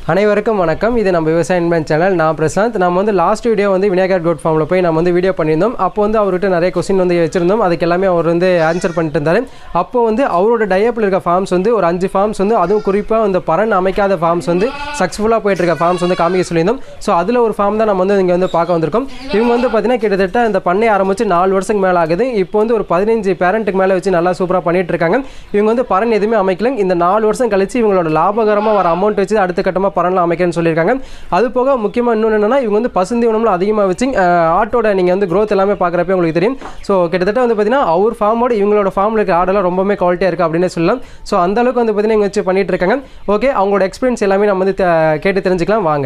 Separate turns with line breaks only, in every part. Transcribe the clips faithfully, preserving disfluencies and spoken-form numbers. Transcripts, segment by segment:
அனைவருக்கும் வணக்கம். இது நம்ம விவசாய இன்வென்ட் சேனல். நான் பிரசாந்த். நம்ம வந்து லாஸ்ட் வீடியோ வந்து விநாயகர் கோட் ஃபார்மில் போய் நம்ம வந்து வீடியோ பண்ணியிருந்தோம். அப்போ வந்து அவர்கிட்ட நிறைய கொஸ்டின் வந்து வச்சிருந்தோம். அதுக்கு எல்லாமே அவர் வந்து ஆன்சர் பண்ணிட்டு இருந்தார். அப்போ வந்து அவரோட டயப்பில் இருக்க ஃபார்ம்ஸ் வந்து ஒரு அஞ்சு ஃபார்ம்ஸ் வந்து அதுவும் குறிப்பாக இந்த பரன் அமைக்காத ஃபார்ம்ஸ் வந்து சக்ஸஸ்ஃபுல்லாக போயிட்டு இருக்க ஃபார்ம்ஸ் வந்து காமிக்க சொல்லியிருந்தோம். ஸோ அதில் ஒரு ஃபார்ம் தான் நம்ம வந்து இங்கே வந்து பார்க்க வந்திருக்கோம். இவங்க வந்து பார்த்தீங்கன்னா கிட்டத்தட்ட இந்த பண்ணை ஆரம்பித்து நாலு வருஷத்துக்கு மேலே ஆகுது. இப்போ வந்து ஒரு பதினஞ்சு பேரண்ட்டுக்கு மேலே வச்சு நல்லா சூப்பராக பண்ணிட்டு இருக்காங்க. இவங்க வந்து பரன் எதுவுமே அமைக்கல. இந்த நாலு வருஷம் கழிச்சு இவங்களோட லாபகரமாக வர அமௌண்ட் வச்சு அடுத்த கட்டமாக பரன்லாம் அமைக்கன்னு சொல்லி அது போக முக்கியமாக இன்னொன்று என்னன்னா இவங்க வந்து பசுந்தீவனம்ல அதிகமாக வச்சு ஆட்டோட நீங்கள் வந்து க்ரோத் எல்லாமே பார்க்குறப்ப உங்களுக்கு தெரியும். ஸோ கிட்டத்தட்ட வந்து பார்த்தீங்கன்னா அவர் ஃபார்மோட இவங்களோட ஃபார்மில் இருக்க ஆடெல்லாம் ரொம்பவே குவாலிட்டியாக இருக்குது அப்படின்னு சொல்லலாம். ஸோ அந்த அளவுக்கு வந்து பார்த்தீங்கன்னா இங்கே வச்சு பண்ணிட்டு இருக்காங்க. ஓகே, அவங்களோட எக்ஸ்பீரியன்ஸ் எல்லாமே நம்ம வந்து கேட்டு தெரிஞ்சுக்கலாம் வாங்க.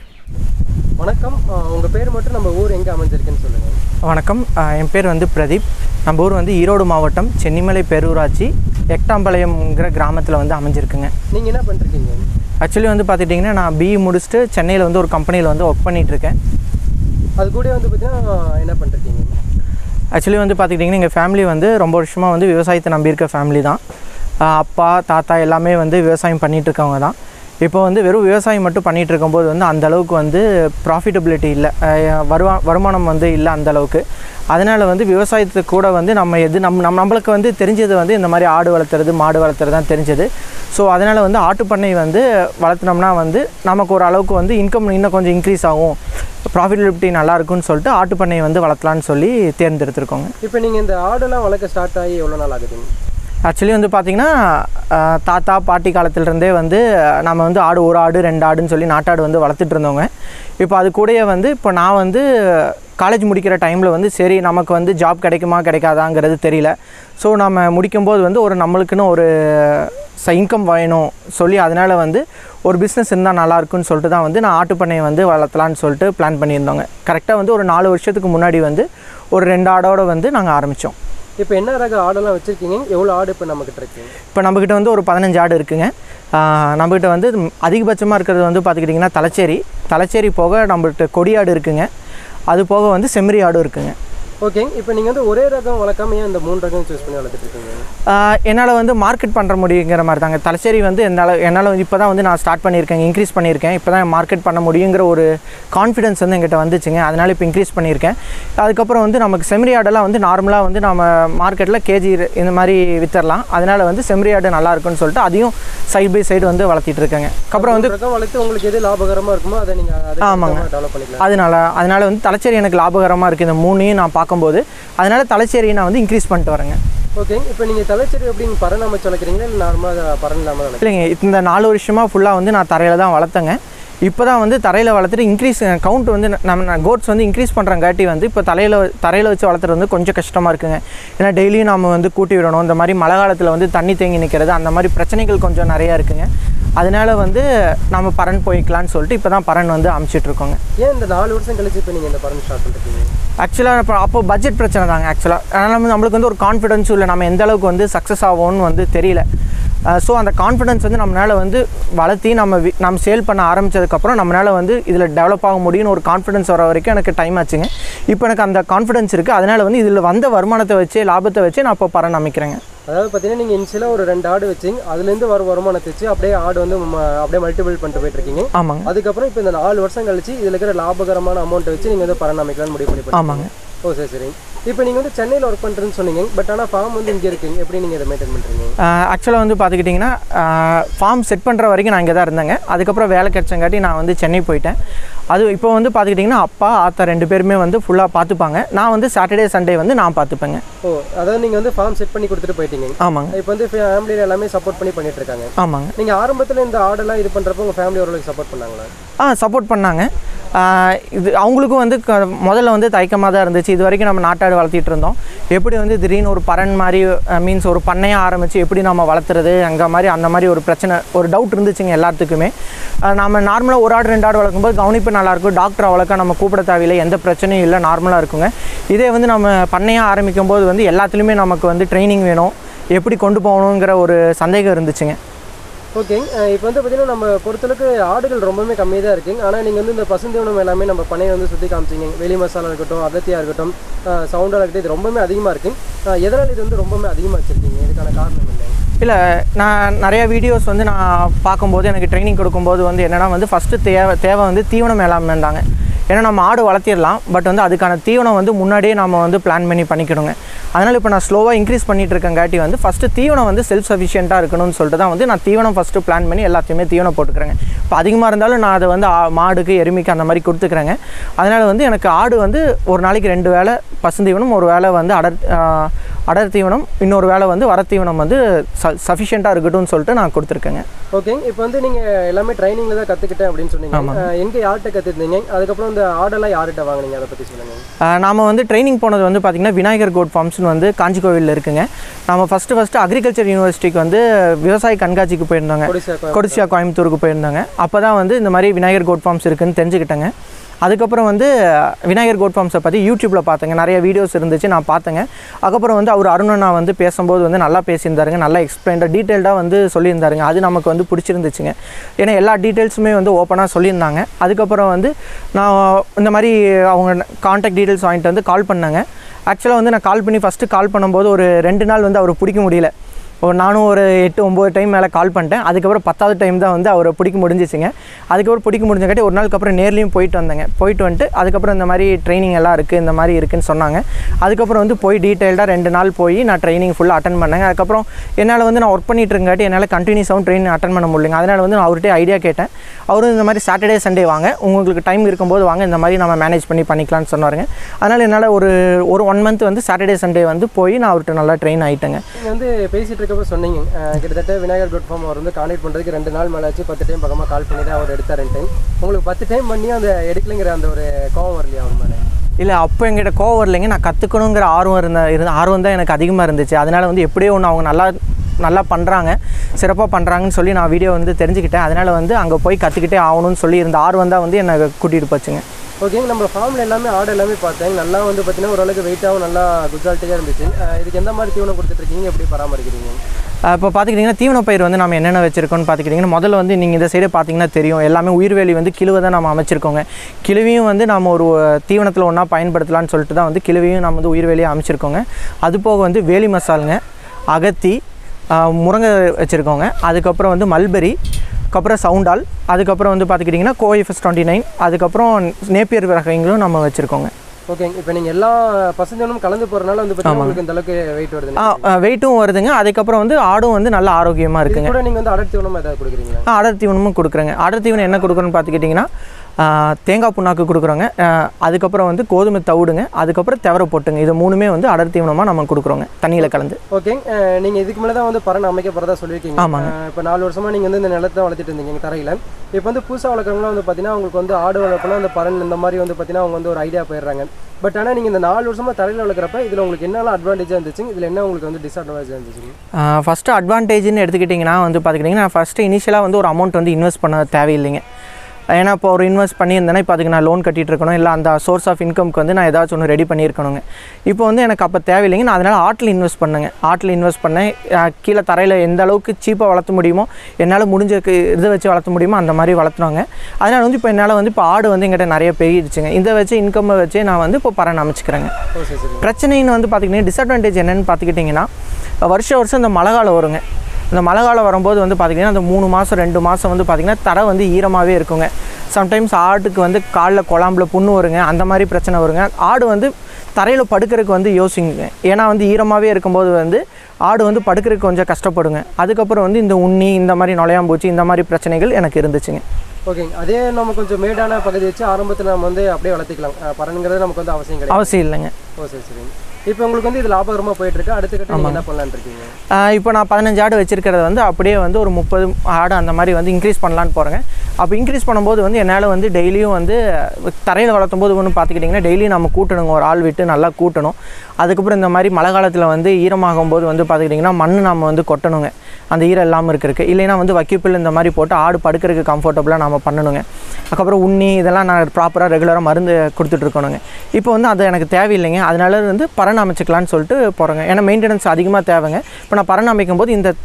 வணக்கம், உங்கள் பேர் மட்டும் நம்ம ஊர் எங்கே அமைஞ்சிருக்குன்னு சொல்லுங்கள்.
வணக்கம், என் பேர் வந்து பிரதீப். நம்ம ஊர் வந்து ஈரோடு மாவட்டம் சென்னிமலை பேரூராட்சி எக்டாம்பாளையம்ங்கிற கிராமத்தில் வந்து அமைஞ்சிருக்குங்க.
நீங்கள் என்ன பண்ணிருக்கீங்க?
ஆக்சுவலி வந்து பார்த்துட்டிங்கன்னா நான் பிஇ முடிச்சுட்டு சென்னையில் வந்து ஒரு கம்பெனியில் வந்து ஒர்க் பண்ணிகிட்ருக்கேன்.
அது கூட வந்து பார்த்தீங்கன்னா என்ன பண்ணிருக்கீங்க?
ஆக்சுவலி வந்து பார்த்துக்கிட்டிங்கன்னா எங்கள் ஃபேமிலி வந்து ரொம்ப வருஷமாக வந்து விவசாயத்தை நம்பியிருக்க ஃபேமிலி தான். அப்பா தாத்தா எல்லாமே வந்து விவசாயம் பண்ணிகிட்ருக்கவங்க தான். இப்போ வந்து வெறும் விவசாயம் மட்டும் பண்ணிகிட்டு இருக்கும்போது வந்து அந்தளவுக்கு வந்து ப்ராஃபிட்டபிலிட்டி இல்லை, வருவா வருமானம் வந்து இல்லை அந்தளவுக்கு. அதனால் வந்து விவசாயத்துக்கு கூட வந்து நம்ம எது நம் நம் நம்மளுக்கு வந்து தெரிஞ்சது வந்து இந்த மாதிரி ஆடு வளர்த்துறது மாடு வளர்த்துறது தான் தெரிஞ்சது. ஸோ அதனால் வந்து ஆட்டுப்பண்ணை வந்து வளர்த்துனோம்னா வந்து நமக்கு ஒரு அளவுக்கு வந்து இன்கம் இன்னும் கொஞ்சம் இன்க்ரீஸ் ஆகும், ப்ராஃபிட்டபிலிட்டி நல்லாயிருக்குன்னு சொல்லிட்டு ஆட்டுப்பண்ணையை வந்து வளர்த்தலான்னு சொல்லி தேர்ந்தெடுத்துருக்கோங்க.
இப்போ நீங்கள் இந்த ஆடெல்லாம் வளர்க்க ஸ்டார்ட் ஆகி எவ்வளோ நாள் ஆகுதுங்க?
ஆக்சுவலி வந்து பார்த்திங்கன்னா தாத்தா பாட்டி காலத்திலருந்தே வந்து நம்ம வந்து ஆடு ஒரு ஆடு ரெண்டு ஆடுன்னு சொல்லி நாட்டாடு வந்து வளர்த்துட்டு இருந்தவங்க. இப்போ அது கூடயே வந்து இப்போ நான் வந்து காலேஜ் முடிக்கிற டைமில் வந்து சரி நமக்கு வந்து ஜாப் கிடைக்குமா கிடைக்காதாங்கிறது தெரியல. ஸோ நம்ம முடிக்கும்போது வந்து ஒரு நம்மளுக்குன்னு ஒரு ச இன்கம் வேணும் சொல்லி அதனால் வந்து ஒரு பிஸ்னஸ் இருந்தால் நல்லாயிருக்குன்னு சொல்லிட்டு தான் வந்து நான் ஆட்டுப்பண்ணையை வந்து வளர்த்தலான்னு சொல்லிட்டு பிளான் பண்ணியிருந்தோங்க. கரெக்டாக வந்து ஒரு நாலு வருஷத்துக்கு முன்னாடி வந்து ஒரு ரெண்டு ஆடோடு வந்து நாங்கள் ஆரம்பித்தோம்.
இப்போ என்ன ரக ஆடெல்லாம் வச்சுருக்கீங்க? எவ்வளோ ஆடு இப்போ நம்மக்கிட்ட இருக்குது?
இப்போ நம்மக்கிட்ட வந்து ஒரு பதினஞ்சு ஆடு இருக்குங்க. நம்மக்கிட்ட வந்து அதிகபட்சமாக இருக்கிறது வந்து பார்த்துக்கிட்டிங்கன்னா தலைச்சேரி தலைச்சேரி போக நம்மகிட்ட கொடி ஆடு இருக்குங்க. அது போக வந்து செம்மறி ஆடும் இருக்குங்க.
ஓகே, இப்போ நீங்கள் வந்து ஒரே ரகம் வளர்க்காம ஏன் இந்த மூணு ரகம் சூஸ் பண்ணி வளர்த்துட்ருக்கீங்க?
என்னால் வந்து மார்க்கெட் பண்ணுற முடியுங்கிற மாதிரி தாங்க. தலைச்சேரி வந்து என்னால் என்னால் இப்போ தான் வந்து நான் ஸ்டார்ட் பண்ணியிருக்கேன், இன்க்ரீஸ் பண்ணியிருக்கேன். இப்போ தான் மார்க்கெட் பண்ண முடியுங்கிற ஒரு கான்ஃபிடன்ஸ் வந்து எங்கிட்ட வந்துச்சுங்க. அதனால் இப்போ இன்க்ரீஸ் பண்ணியிருக்கேன். அதுக்கப்புறம் வந்து நமக்கு செம்மறி ஆடெல்லாம் வந்து நார்மலாக வந்து நம்ம மார்க்கெட்டில் கேஜி இந்த மாதிரி வித்தரலாம். அதனால் வந்து செம்மறி ஆடு நல்லா இருக்குன்னு சொல்லிட்டு அதையும் சைட் பை சைடு வந்து வளர்த்திட்டு இருக்கேங்க. அப்புறம் வந்து
வளர்த்து உங்களுக்கு எது லாபகரமாக இருக்குமோ அதை நீங்கள்
ஆமாங்க
டெவலப் பண்ணிக்கலாம்.
அதனால அதனால் வந்து தலைச்சேரி எனக்கு லாபகரமாக இருக்குது இந்த மூணையும் நான் பார்க்கும்போது. அதனால் தலைச்சேரியை நான் வந்து இன்க்ரீஸ் பண்ணிட்டு வரேங்க.
ஓகே, இப்போ நீங்கள் தலைச்சேரி எப்படிங்க பரன் அமைச்சு வளர்க்குறீங்களா இல்லை நார்மலாக பரன் இல்லாமல் வளர்க்குறீங்க?
இல்லைங்க, இந்த நாலு வருஷமாக ஃபுல்லாக வந்து நான் தரையில் தான் வளர்த்தேங்க. இப்போ தான் வந்து தரையில் வளர்த்துட்டு இன்க்ரீஸ் கவுண்ட் வந்து நம்ம கோட்ஸ் வந்து இன்க்ரீஸ் பண்ணுறங்காட்டி வந்து இப்போ தலையில் தரையில் வச்சு வளர்த்துறது வந்து கொஞ்சம் கஷ்டமாக இருக்குங்க. ஏன்னா டெய்லியும் நம்ம வந்து கூட்டி விடணும். இந்த மாதிரி மழை காலத்தில் வந்து தண்ணி தேங்கி நிற்கிறது அந்த மாதிரி பிரச்சனைகள் கொஞ்சம் நிறையா இருக்குங்க. அதனால் வந்து நம்ம பரன் போய்க்கலான்னு சொல்லிட்டு இப்போ தான் பரன் வந்து அமைச்சிட்ருக்கோங்க.
ஏன் இந்த நாலு வருஷம் கழிச்சு இப்போ நீங்கள் இந்த பரன் ஸ்டார்ட் பண்ணிருக்கீங்க?
ஆக்சுவலாக இப்போ அப்போ பட்ஜெட் பிரச்சனை தாங்க. ஆக்சுவலாக அதனால் நம்மளுக்கு வந்து ஒரு கான்ஃபிடன்ஸும் இல்லை, நம்ம எந்த அளவுக்கு வந்து சக்ஸஸ் ஆகும்னு வந்து தெரியல. ஸோ அந்த கான்ஃபிடன்ஸ் வந்து நம்மளால் வந்து வளர்த்தி நம்ம வி நம்ம சேல் பண்ண ஆரம்பித்ததுக்கப்புறம் நம்மளால் வந்து இதில் டெவலப் ஆக முடியும்னு ஒரு கான்ஃபிடன்ஸ் வர வரைக்கும் எனக்கு டைம் ஆச்சுங்க. இப்போ எனக்கு அந்த கான்ஃபிடன்ஸ் இருக்குது. அதனால் வந்து இதில் வந்த வருமானத்தை வச்சு லாபத்தை வச்சு நான் இப்போ பரன் அமைக்கிறேங்க.
அதாவது பார்த்தீங்கன்னா நீங்கள் இன்ஷியலாக ஒரு ரெண்டு ஆடு வச்சிங்க, அதுலேருந்து வர வருமானத்தை வச்சு அப்படியே ஆடு வந்து அப்படியே மல்டிபிள் பண்ணிட்டு போயிட்டு இருக்கீங்க.
ஆமாங்க.
அதுக்கப்புறம் இப்போ இந்த நாலு வருஷம் கழிச்சு இதில் இருக்கிற லாபகரமான அமௌண்ட்டை வச்சு நீங்கள் வந்து பரன் அமைக்கலாம்னு முடிவு பண்ணி.
ஆமாங்க.
ஓ சரி சரி. இப்போ நீங்கள் வந்து சென்னையில் ஒர்க் பண்ணுறேன்னு சொன்னீங்க, பட் ஆனால் ஃபார்ம் வந்து இங்கே இருக்குங்க. எப்படி நீங்கள் இதை மெயின்டைன் பண்ணுறீங்க?
ஆக்சுவலாக வந்து பார்த்துக்கிட்டிங்கன்னா ஃபார்ம் செட் பண்ணுற வரைக்கும் நான் இங்கே தான் இருந்தேங்க. அதுக்கப்புறம் வேலை கிடைச்சங்காட்டி நான் வந்து சென்னை போயிட்டேன். அது இப்போ வந்து பார்த்துக்கிட்டிங்கன்னா அப்பா ஆத்தா ரெண்டு பேருமே வந்து ஃபுல்லாக பார்த்துப்பாங்க. நான் வந்து சாட்டர்டே சண்டே வந்து நான் பார்த்துப்பேங்க.
ஓ, அதாவது நீங்கள் வந்து ஃபார்ம் செட் பண்ணி கொடுத்துட்டு போயிட்டீங்க.
ஆமாங்க.
இப்போ வந்து ஃபேமிலியில் எல்லாமே சப்போர்ட் பண்ணி பண்ணிட்டு இருக்காங்க.
ஆமாங்க.
நீங்கள் ஆரம்பத்தில் இந்த ஆடெல்லாம் இது பண்ணுறப்போ உங்கள் ஃபேமிலி ஓரளவுக்கு சப்போர்ட் பண்ணாங்களா?
ஆ சப்போர்ட் பண்ணாங்க. இது அவங்களுக்கும் வந்து முதல்ல வந்து தயக்கமாக தான் இருந்துச்சு. இது வரைக்கும் நம்ம நாட்டாடு வளர்த்திட்டு இருந்தோம். எப்படி வந்து திடீர்னு ஒரு பரன் மாதிரி மீன்ஸ் ஒரு பண்ணையாக ஆரம்பித்து எப்படி நம்ம வளர்த்துறது அங்கே மாதிரி அந்த மாதிரி ஒரு பிரச்சனை ஒரு டவுட் இருந்துச்சுங்க எல்லாத்துக்குமே. நம்ம நார்மலாக ஒரு ஆடு ரெண்டு ஆடு வளர்க்கும்போது கவனிப்பு நல்லாயிருக்கும், டாக்டர் அவ்வளோக்கா நம்ம கூப்பிட தேவையில்லை, எந்த பிரச்சனையும் இல்லை, நார்மலாக இருக்குங்க. இதே வந்து நம்ம பண்ணையாக ஆரம்பிக்கும் போது வந்து எல்லாத்துலேயுமே நமக்கு வந்து ட்ரைனிங் வேணும், எப்படி கொண்டு போகணுங்கிற ஒரு சந்தேகம் இருந்துச்சுங்க.
ஓகே, இப்போ வந்து பார்த்தீங்கன்னா நம்ம பொறுத்தளவுக்கு ஆடுகள் ரொம்பவே கம்மியாக தான் இருக்குங்க. ஆனால் நீங்கள் வந்து இந்த பசுந்தீவனம் எல்லாமே நம்ம பண்ணையை வந்து சுற்றி காமிச்சிங்க. வெளி மசாலா இருக்கட்டும், அகத்தியாக இருக்கட்டும், சவுண்டாக இருக்கட்டும், இது ரொம்பவே அதிகமாக இருக்குங்க. எதனால் இது வந்து ரொம்பவே அதிகமாக வச்சுருக்கீங்க? இதுக்கான காரணம் இல்லை?
இல்லை நான் நிறைய வீடியோஸ் வந்து நான் பார்க்கும்போது எனக்கு ட்ரைனிங் கொடுக்கும்போது வந்து என்னென்னா வந்து ஃபஸ்ட்டு தேவை தேவை வந்து தீவன மேலாண்மை இருந்தாங்க. ஏன்னா நம்ம ஆடு வளர்த்திடலாம், பட் வந்து அதுக்கான தீவனம் வந்து முன்னாடியே நம்ம வந்து பிளான் பண்ணி பண்ணிக்கணுங்க. அதனால் இப்போ நான் ஸ்லோவாக இன்க்ரீஸ் பண்ணிகிட்டு இருக்கங்காட்டி வந்து ஃபஸ்ட்டு தீவனம் வந்து செல்ஃப் சஃபிஷியண்ட்டாக இருக்கணும்னு சொல்லிட்டு தான் வந்து நான் தீவனம் ஃபஸ்ட்டு பிளான் பண்ணி எல்லாத்தையுமே தீவனம் போட்டுக்கிறேங்க. இப்போ அதிகமாக இருந்தாலும் நான் அதை வந்து மாடுக்கு எருமைக்கு அந்த மாதிரி கொடுத்துக்கிறேங்க. அதனால் வந்து எனக்கு ஆடு வந்து ஒரு நாளைக்கு ரெண்டு வேளை பசுந்தீவனம், ஒரு வேளை வந்து அடர் அடர் தீவனம், இன்னொரு வேளை வந்து வரத்தீவனம் வந்து ச சஃபிஷியண்ட்டாக இருக்கட்டும்னு சொல்லிட்டு நான் கொடுத்துருக்கேங்க.
ஓகே, இப்போ வந்து நீங்கள் எல்லாமே ட்ரைனிங்கில் தான் கற்றுக்கிட்டேன் அப்படின்னு சொன்னீங்க. எங்கே யார்கிட்ட கற்றுருந்தீங்க? அதுக்கப்புறம் இந்த ஆடெல்லாம் யார்கிட்ட வாங்கினீங்க, அதை பற்றி சொல்லுங்கள்.
நாம் வந்து ட்ரைனிங் போனது வந்து பார்த்திங்கன்னா விநாயகர் கோட் ஃபார்ம்ஸ்னு வந்து காஞ்சி கோவிலில் இருக்குங்க. நம்ம ஃபஸ்ட்டு ஃபஸ்ட்டு அக்ரிகல்ச்சர் யூனிவர்சிட்டிக்கு வந்து விவசாய கண்காட்சிக்கு போயிருந்தாங்க, கொடிசியா கோயம்புத்தூருக்கு போயிருந்தாங்க. அப்போ தான் வந்து இந்த மாதிரி விநாயகர் கோட் ஃபார்ம்ஸ் இருக்குதுன்னு தெரிஞ்சுக்கிட்டேங்க. அதுக்கப்புறம் வந்து விநாயகர் கோட் ஃபார்ம்ஸை பற்றி யூடியூப்பில் பார்த்தேங்க, நிறைய வீடியோஸ் இருந்துச்சு, நான் பார்த்தேங்க. அதுக்கப்புறம் வந்து அவர் அருணண்ணா வந்து பேசும்போது வந்து நல்லா பேசியிருந்தாருங்க, நல்லா எக்ஸ்பிளைன்டாக டீட்டெயில்டாக வந்து சொல்லியிருந்தாருங்க. அது நமக்கு வந்து பிடிச்சிருந்துச்சுங்க, ஏன்னா எல்லா டீட்டெயில்ஸுமே வந்து ஓப்பனாக சொல்லியிருந்தாங்க. அதுக்கப்புறம் வந்து நான் இந்த மாதிரி அவங்க கான்டாக்ட் டீட்டெயில்ஸ் வாங்கிட்டு வந்து கால் பண்ணாங்க. ஆக்சுவலாக வந்து நான் கால் பண்ணி ஃபஸ்ட்டு கால் பண்ணும்போது ஒரு ரெண்டு நாள் வந்து அவர் பிடிக்க முடியல. ஒரு நானும் ஒரு எட்டு ஒம்பது டைம் மேலே கால் பண்ணிட்டேன். அதுக்கப்புறம் பத்தாவது டைம் தான் வந்து அவரை பிடிக்க முடிஞ்சிச்சுங்க. அதுக்கப்புறம் பிடிக்க முடிஞ்சங்காட்டி ஒரு நாளுக்கு அப்புறம் நேர்லேயும் போயிட்டு வந்தேங்க. போயிட்டு வந்துட்டு அதுக்கப்புறம் இந்த மாதிரி ட்ரைனிங் எல்லாம் இருக்குது, இந்த மாதிரி இருக்குதுன்னு சொன்னாங்க. அதுக்கப்புறம் வந்து போய் டீட்டெயில்டாக ரெண்டு நாள் போய் நான் ட்ரைனிங் ஃபுல்லாக அட்டன் பண்ணேங்க. அதுக்கப்புறம் என்னால் வந்து நான் ஒர்க் பண்ணிட்டு இருக்காட்டி என்னால் கண்டினியூஸாகவும் ட்ரைனிங் அட்டன் பண்ண முடியலைங்க. அதனால் வந்து நான் அவர்கிட்ட ஐடியா கேட்டேன். அவரும் இந்த மாதிரி சாட்டர்டே சண்டே வாங்க, உங்களுக்கு டைம் இருக்கும்போது வாங்க, இந்த மாதிரி நம்ம மேனேஜ் பண்ணி பண்ணிக்கலாம்னு சொன்னாருங்க. அதனால் என்னால் ஒரு ஒரு ஒன் மந்த் வந்து சாட்டர்டே சண்டே வந்து போய் நான் அவர்கிட்ட நல்லா ட்ரெயின் ஆகிட்டேங்க.
நீங்கள் வந்து பேசிகிட்டு இருக்கப்போ சொன்னீங்க கிட்டத்தட்ட விநாயகர் கோட் ஃபார்ம் அவர் வந்து கான்டாக்ட் பண்ணுறதுக்கு ரெண்டு நாள் மேலே ஆச்சு, பத்து டைம் பக்கமாக கால் பண்ணி தான் அவர் எடுத்தார். ரெண்டு டைம் உங்களுக்கு பத்து டைம் பண்ணி அந்த எடுக்கலைங்கிற அந்த ஒரு கோவம் வரலையா அவர் மேலே?
இல்லை, அப்போ எங்கிட்ட கோவம் வரலைங்க. நான் கற்றுக்கணுங்கிற ஆர்வம் இருந்த இருந்த ஆர்வம் தான் எனக்கு அதிகமாக இருந்துச்சு. அதனால் வந்து எப்படியோ ஒன்று அவங்க நல்லா நல்லா பண்ணுறாங்க, சிறப்பாக பண்ணுறாங்கன்னு சொல்லி நான் வீடியோ வந்து தெரிஞ்சுக்கிட்டேன். அதனால் வந்து அங்கே போய் கற்றுக்கிட்டே ஆகணும்னு சொல்லி இருந்த ஆர்வம் தான் வந்து என்னை கூட்டிகிட்டு போச்சுங்க.
ஓகேங்க, நம்ம ஃபார்மில் எல்லாமே ஆடு எல்லாமே பார்த்தேன், நல்லா வந்து பார்த்தீங்கன்னா ஓரளவுக்கு வெயிட்டாகவும் நல்லா குஜால்ட்டியாக இருந்துச்சு. இதுக்கு எந்த மாதிரி தீவனம் கொடுத்துட்ருக்கீங்க, எப்படி பராமரிக்கிறீங்க?
இப்போ பார்த்துக்கிட்டிங்கன்னா தீவன பயிர் வந்து நம்ம என்னென்ன வச்சுருக்கோம்னு பார்த்துக்கிட்டிங்கன்னா முதல்ல வந்து நீங்கள் இந்த சைடு பார்த்தீங்கன்னா தெரியும், எல்லாமே உயிர்வேலி வந்து கிழுவை தான் நம்ம அமைச்சிருக்கோங்க. கிழுவையும் வந்து நம்ம ஒரு தீவனத்தில் ஒன்றா பயன்படுத்தலான்னு சொல்லிட்டு தான் வந்து கிழுவையும் நம்ம வந்து உயிர்வேலியாக அமைச்சிருக்கோங்க. அது போக வந்து வேலி மசாலுங்க, அகத்தி, முருங்கை வச்சுருக்கோங்க. அதுக்கப்புறம் வந்து மல்பெரி, அதுக்கப்புறம் சவுண்டால், அதுக்கப்புறம் வந்து பார்த்துக்கிட்டிங்கன்னா கோஎஃப்எஸ் டுவெண்ட்டி நைன், அதுக்கப்புறம் நேப்பியர் ரகங்களும் நம்ம வச்சுருக்கோங்க.
ஓகேங்க, இப்போ நீங்கள் எல்லா பசுந்தீவனமும் கலந்து போகிறனால வந்து பார்த்தீங்கன்னா உங்களுக்கு இந்த அளவுக்கு வெயிட் வருது.
ஆ, வெயிட்டும் வருதுங்க. அதுக்கப்புறம் வந்து ஆடும் வந்து நல்ல ஆரோக்கியமாக இருக்குங்க.
கூட நீங்கள் வந்து அடர் தீவனம் ஏதாவது கொடுக்குறீங்களா?
ஆ, அடர் தீவனமும் கொடுக்குறேங்க. அடர் தீவனம் என்ன கொடுக்குறோன்னு பார்த்துக்கிட்டிங்கன்னா தேங்காய் புண்ணாக்கு கொடுக்குறோங்க, அதுக்கப்புறம் வந்து கோதுமை தவிடுங்க, அதுக்கப்புறம் தெவரை போட்டுங்க. இது மூணுமே வந்து அடர் தீவனமாக நம்ம கொடுக்குறோங்க தண்ணியில் கலந்து.
ஓகே, நீங்கள் இதுக்கு மேலே தான் வந்து பறன் அமைக்க போகிறதா சொல்லியிருக்கீங்க.
ஆமாங்க.
இப்போ நாலு வருஷமாக நீங்கள் வந்து இந்த நிலத்தை வளர்த்துட்டு இருந்தீங்க தரையில். இப்போ வந்து புதுசாக வளர்க்குறவங்களாம் வந்து பார்த்தீங்கன்னா அவங்களுக்கு வந்து ஆடு வளர்க்கணும், அந்த பறன் இந்த மாதிரி வந்து பார்த்தீங்கன்னா அவங்க வந்து ஒரு ஐடியா போயிடுறாங்க. பட் ஆனால் நீங்கள் இந்த நாலு வருஷமாக தரையில் வளர்க்குறப்ப இதில் உங்களுக்கு என்னெல்லாம் அட்வான்டேஜாக இருந்துச்சு, இதில் என்ன உங்களுக்கு வந்து டிஸ்அட்வான்டேஜாக இருந்துச்சு?
ஃபஸ்ட்டு அட்வான்டேஜ்னு எடுத்துக்கிட்டிங்கன்னா வந்து பார்த்துக்கிட்டிங்கன்னா நான் ஃபஸ்ட்டு இனிஷியலாக வந்து ஒரு அமௌண்ட் வந்து இன்வெஸ்ட் பண்ண தேவையில்லைங்க. ஏன்னா இப்போ ஒரு இன்வெஸ்ட் பண்ணியிருந்தேன்னா இப்போ அதுக்கு நான் லோன் கட்டிகிட்டு இருக்கணும், இல்லை அந்த சோர்ஸ் ஆஃப் இன்கம்க்கு வந்து நான் ஏதாச்சும் ஒன்று ரெடி பண்ணியிருக்கணுங்க. இப்போ வந்து எனக்கு அப்போ தேவையில்லைங்க. நான் அதனால் ஆட்டில் இன்வெஸ்ட் பண்ணுங்க. ஆட்டில் இன்வெஸ்ட் பண்ணேன். கீழே தரையில் எந்த அளவுக்கு சீப்பாக வளர்த்த முடியுமோ, என்னால் முடிஞ்ச இதை வச்சு வளர்த்த முடியுமோ அந்த மாதிரி வளர்த்துனாங்க. அதனால் வந்து இப்போ என்னால் வந்து இப்போ ஆடு வந்து எங்கிட்ட நிறைய பெருகிடுச்சுங்க. இதை வச்சு இன்கம்மை வச்சு நான் வந்து இப்போ பறன் அமைச்சிக்கிறேங்க. பிரச்சனைன்னு வந்து பார்த்திங்கன்னா டிஸ்அட்வான்டேஜ் என்னென்னு பார்த்துக்கிட்டிங்கன்னா வருஷம் வருஷம் இந்த மழை காலம் வருங்க. இந்த மழை காலம் வரும்போது வந்து பார்த்திங்கன்னா அந்த மூணு மாதம் ரெண்டு மாதம் வந்து பார்த்திங்கன்னா தரை வந்து ஈரமாகவே இருக்குங்க. சம்டைம்ஸ் ஆட்டுக்கு வந்து காலில் குழாம்பில் புண்ணு வருங்க, அந்த மாதிரி பிரச்சனை வருங்க. ஆடு வந்து தரையில் படுக்கிறதுக்கு வந்து யோசிங்க, ஏன்னா வந்து ஈரமாகவே இருக்கும்போது வந்து ஆடு வந்து படுக்கிறதுக்கு கொஞ்சம் கஷ்டப்படுங்க. அதுக்கப்புறம் வந்து இந்த உண்ணி, இந்த மாதிரி நுழையாம்பூச்சி, இந்த மாதிரி பிரச்சனைகள் எனக்கு இருந்துச்சுங்க.
ஓகேங்க, அதே நம்ம கொஞ்சம் மேடான பகுதி வச்சு ஆரம்பத்தில் நம்ம வந்து அப்படியே வளர்த்திக்கலாம், பறனுங்கிறது நமக்கு வந்து அவசியம் கிடையாது.
அவசியம் இல்லைங்க.
ஓ சரி சரிங்க. இப்போ உங்களுக்கு வந்து இது லாபகரமாக போயிட்டுருக்கு. அடுத்த கட்ட நீங்கள் என்ன பண்ணலான்னு இருக்கீங்க?
இப்போ நான் பதினஞ்சு ஆடு வச்சிருக்கிறது வந்து அப்படியே வந்து ஒரு முப்பது ஆடு அந்த மாதிரி வந்து இன்க்ரீஸ் பண்ணலான்னு போகிறேங்க. அப்போ இன்க்ரீஸ் பண்ணும்போது வந்து என்னால் வந்து டெய்லியும் வந்து தரையில் வளர்த்தும் போது ஒன்று பார்த்துக்கிட்டிங்கன்னா டெய்லியும் நம்ம கூட்டணுங்க, ஒரு ஆள் விட்டு நல்லா கூட்டணும். அதுக்கப்புறம் இந்த மாதிரி மழை காலத்தில் வந்து ஈரமாகும் போது வந்து பார்த்துக்கிட்டிங்கன்னா மண் நம்ம வந்து கொட்டணுங்க, அந்த ஈரம் இல்லாமல் இருக்கிறதுக்கு. இல்லைன்னா வந்து வக்கிப்பில் இந்த மாதிரி போட்டு ஆடு படுக்கிறதுக்கு கம்ஃபர்டபுளாக நம்ம பண்ணணுங்க. அதுக்கப்புறம் உண்ணி இதெல்லாம் நான் ப்ராப்பராக ரெகுலராக மருந்து கொடுத்துட்ருக்கணுங்க. இப்போ வந்து அது எனக்கு தேவையில்லைங்க. அதனால வந்து பறன் அமைச்சிக்கலான்னு சொல்லிட்டு போகிறேங்க. ஏன்னா மெயின்டெனன்ஸ் அதிகமாக தேவைங்க. இப்போ நான் பறன் அமைக்கும் போது இந்த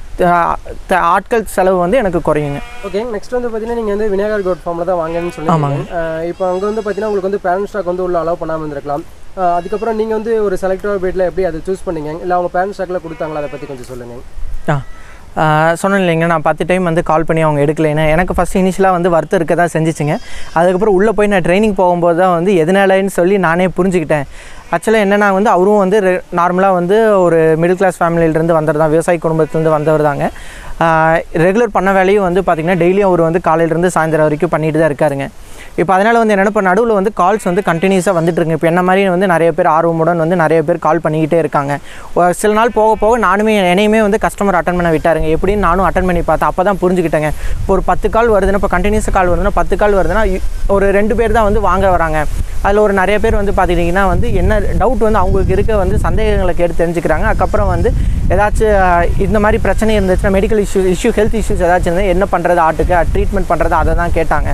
ஆட்கள் செலவு வந்து எனக்கு குறையுங்க.
ஓகே, நெக்ஸ்ட் வந்து பார்த்தீங்கன்னா நீங்கள் வந்து விநாயகர் கோட் ஃபார்மில் தான் வாங்கன்னு சொல்லுவாங்க. இப்போ அங்கே வந்து பார்த்தீங்கன்னா உங்களுக்கு வந்து பேரண்ட் ஸ்டாக் வந்து உள்ள அலோவ் பண்ணாமல் இருந்திருக்கலாம். அதுக்கப்புறம் நீங்கள் வந்து ஒரு செலக்டட் பீட்டில் எப்படி அதை சூஸ் பண்ணீங்க, இல்லை அவங்க பேரண்ட் ஸ்டாக்கில் கொடுத்தாங்களா, அதை பற்றி கொஞ்சம் சொல்லுங்கள்.
ஆ சொன்னேன் இல்லைங்க, நான் பத்து டைம் வந்து கால் பண்ணி அவங்க எடுக்கலைன்னு. எனக்கு ஃபஸ்ட்டு இனிஷியலாக வந்து வருத்தம் இருக்க தான் செஞ்சிச்சுங்க. அதுக்கப்புறம் உள்ளே போய் நான் ட்ரைனிங் போகும்போது தான் வந்து எதனாலன்னு சொல்லி நானே புரிஞ்சுக்கிட்டேன். ஆக்சுவலாக என்னென்னா வந்து அவரும் வந்து நார்மலாக வந்து ஒரு மிடில் கிளாஸ் ஃபேமிலியிலேருந்து வந்தவர் தான், விவசாய குடும்பத்துலேருந்து வந்தவர் தாங்க. ரெகுலர் பண்ண வேலையும் வந்து பார்த்திங்கன்னா டெய்லியும் அவர் வந்து காலையிலேருந்து சாயந்தரம் வரைக்கும் பண்ணிட்டு தான் இருக்காருங்க. இப்போ அதனால் வந்து என்னென்ன இப்போ நடுவில் வந்து கால்ஸ் வந்து கண்டினியூஸாக வந்துட்டுருங்க. இப்போ என்ன மாதிரி வந்து நிறைய பேர் ஆர்வமுடன் வந்து நிறைய பேர் கால் பண்ணிக்கிட்டே இருக்காங்க. சில நாள் போக போக நானுமே என்னையுமே வந்து கஸ்டமர் அட்டன் பண்ண விட்டாருங்க. எப்படின்னு நானும் அட்டன் பண்ணி பார்த்தேன். அப்போ தான் புரிஞ்சுக்கிட்டேங்க. இப்போ ஒரு பத்து கால் வருதுன்னா, இப்போ கண்டினியூஸாக கால் வருதுன்னா, பத்து கால் வருதுன்னா ஒரு ரெண்டு பேர் தான் வந்து வாங்க வராங்க. அதில் ஒரு நிறைய பேர் வந்து பார்த்துக்கிட்டிங்கன்னா வந்து என்ன டவுட் வந்து அவங்களுக்கு இருக்க வந்து சந்தேகங்களை கேட்டு தெரிஞ்சுக்கிறாங்க. அதுக்கப்புறம் வந்து ஏதாச்சும் இந்த மாதிரி பிரச்சனை இருந்துச்சுன்னா, medical issue issue health issues ஏதாச்சும் இருந்தால் என்ன பண்ணுறது, ஆட்டுக்கு ட்ரீட்மெண்ட் பண்ணுறது, அதை தான் கேட்டாங்க.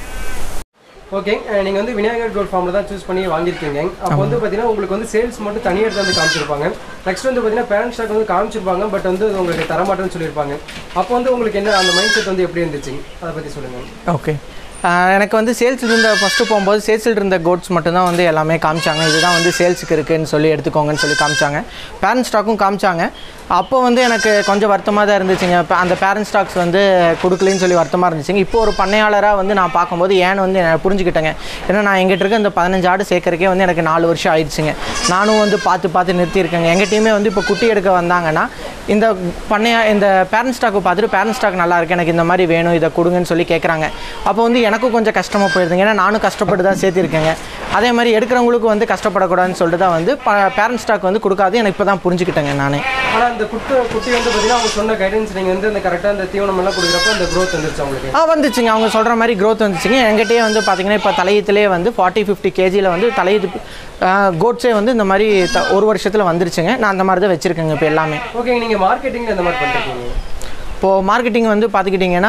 ஓகே, நீங்கள் வந்து விநாயகர் கோல்ட் ஃபார்மில் தான் சூஸ் பண்ணி வாங்கியிருக்கீங்க. அப்போ வந்து பார்த்தீங்கன்னா உங்களுக்கு வந்து சேல்ஸ் மட்டும் தனியாக எடுத்து வந்து காமிச்சிருப்பாங்க. நெக்ஸ்ட் வந்து பார்த்தீங்கன்னா பேரண்ட் ஸ்டாக் வந்து காமிச்சிருப்பாங்க, பட் வந்து உங்களுக்கு தரமாட்டேன்னு சொல்லியிருப்பாங்க. அப்போ வந்து உங்களுக்கு என்ன அந்த மைண்ட் செட் வந்து எப்படி இருந்துச்சு, அதை பற்றி சொல்லுங்கள்.
ஓகே, எனக்கு வந்து சேல்ஸ் இருந்த ஃபஸ்ட்டு போகும்போது சேல்ஸில் இருந்த கோட்ஸ் மட்டும்தான் வந்து எல்லாமே காமிச்சாங்க. இதுதான் வந்து சேல்ஸுக்கு இருக்குதுன்னு சொல்லி எடுத்துக்கோங்கன்னு சொல்லி காமிச்சாங்க. பேரண்ட் ஸ்டாக்கும் காமிச்சாங்க. அப்போ வந்து எனக்கு கொஞ்சம் வருத்தமாக தான் இருந்துச்சுங்க. இப்போ அந்த பேரண்ட் ஸ்டாக்ஸ் வந்து கொடுக்கலன்னு சொல்லி வருத்தமாக இருந்துச்சுங்க. இப்போ ஒரு பண்ணையாளராக வந்து நான் பார்க்கும்போது ஏன்னு வந்து நான் புரிஞ்சுக்கிட்டேங்க. ஏன்னா நான் எங்கிட்ட இருக்க இந்த பதினஞ்சு ஆடு சேர்க்கறக்கே வந்து எனக்கு நாலு வருஷம் ஆயிடுச்சுங்க. நானும் வந்து பார்த்து பார்த்து நிறுத்தியிருக்கேங்க. எங்கள் டீமே வந்து இப்போ குட்டி எடுக்க வந்தாங்கன்னா இந்த பண்ணையா இந்த பேரண்ட் ஸ்டாக்கை பார்த்துட்டு பேரண்ட் ஸ்டாக் நல்லா இருக்குது, எனக்கு இந்த மாதிரி வேணும், இதை கொடுங்கன்னு சொல்லி கேட்குறாங்க. அப்போ வந்து எனக்கும் கொஞ்சம் கஷ்டமாக போயிருதுங்க. ஏன்னா நானும் கஷ்டப்பட்டு தான் சேர்த்திருக்கேங்க. அதே மாதிரி எடுக்கிறவங்களுக்கும் வந்து கஷ்டப்படக்கூடாதுன்னு சொல்லிட்டு தான் வந்து பேரண்ட் ஸ்டாக் வந்து கொடுக்காது எனக்கு இப்போ தான் புரிஞ்சுக்கிட்டேங்க நான்.
ஆனால் அந்த குட்டு குட்டி வந்து பார்த்தீங்கன்னா அவங்க சொன்ன கைடன்ஸ் நீங்கள் வந்து அந்த கரெக்டாக அந்த தீவனம் எல்லாம் கொடுக்குறப்ப அந்த க்ரோத் வந்துருச்சு அவங்களுக்கு?
ஆ வந்துச்சுங்க. அவங்க சொல்கிற மாதிரி க்ரோத் வந்துச்சுங்க. என்கிட்டயே வந்து பார்த்தீங்கன்னா இப்போ தலையத்துலேயே வந்து ஃபார்ட்டி ஃபிஃப்டி கேஜியில் வந்து தலையத்து கோட்ஸே வந்து இந்த மாதிரி த ஒரு வருஷத்தில் வந்துருச்சுங்க. நான் அந்த மாதிரி தான் வச்சுருக்கேங்க இப்போ எல்லாமே.
ஓகே, நீங்கள் மார்க்கெட்டிங்கில் இந்த மாதிரி பண்ணிருக்கீங்க?
இப்போது மார்க்கெட்டிங் வந்து பார்த்துக்கிட்டிங்கன்னா